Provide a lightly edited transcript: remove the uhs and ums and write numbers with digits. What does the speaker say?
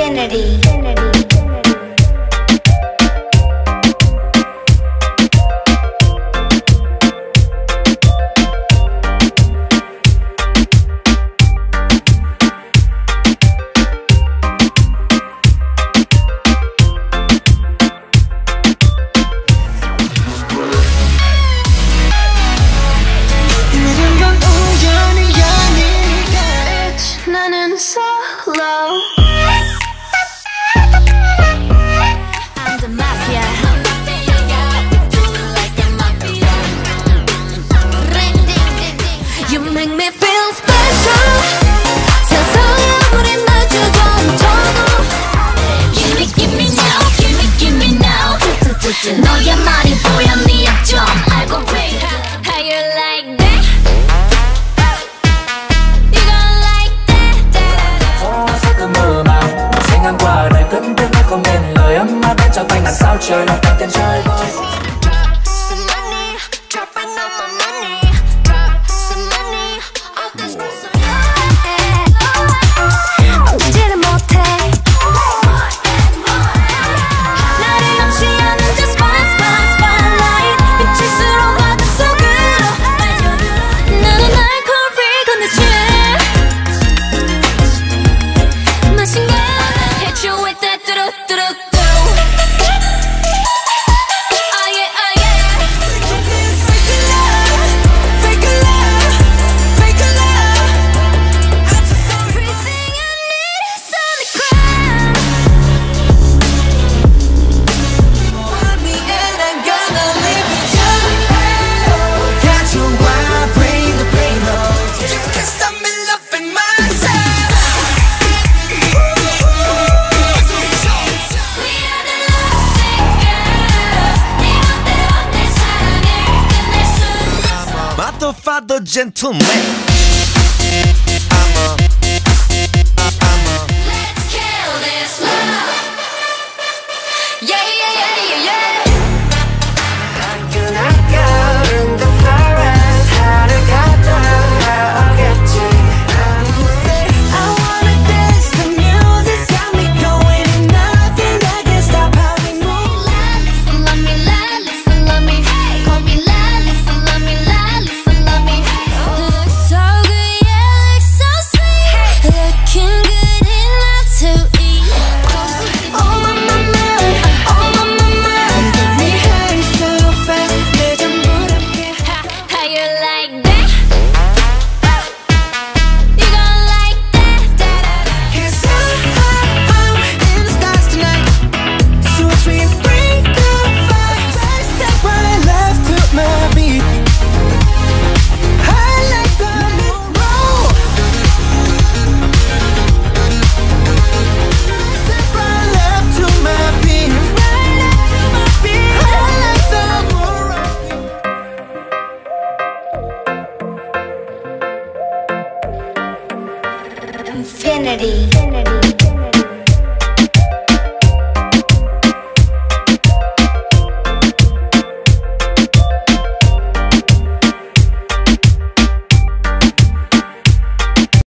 Infinity. 너의 말이 보여 네 약점 알고 ring How you like that? You gon' like that? Sắc cứ mơ màng sẽ ngang qua đời cứng tiếng nói không nên lời ấm áp đến cho quanh ngàn sao trời lòng tăng tiền chơi vơi. Father gentleman. Let's kill this love. Yeah, yeah, yeah, yeah, yeah. I cannot go in the forest. How to get down, I'll get you. I wanna dance, the music's got me going, and nothing that can stop how we move. Listen, love me, listen, love me. Call me, listen, love me, listen, love me. Look so good, yeah, look so sweet. Looking good enough to eat. Oh my mama, get me high so fast. 내 전부답게. How you like that? You gon' like that? It's I'm in the stars tonight. So we bring the fire. First step right, left to my beat. I like the moon roll. Step right, left to my beat. Right up to my beat. I like the moon roll. Infinity.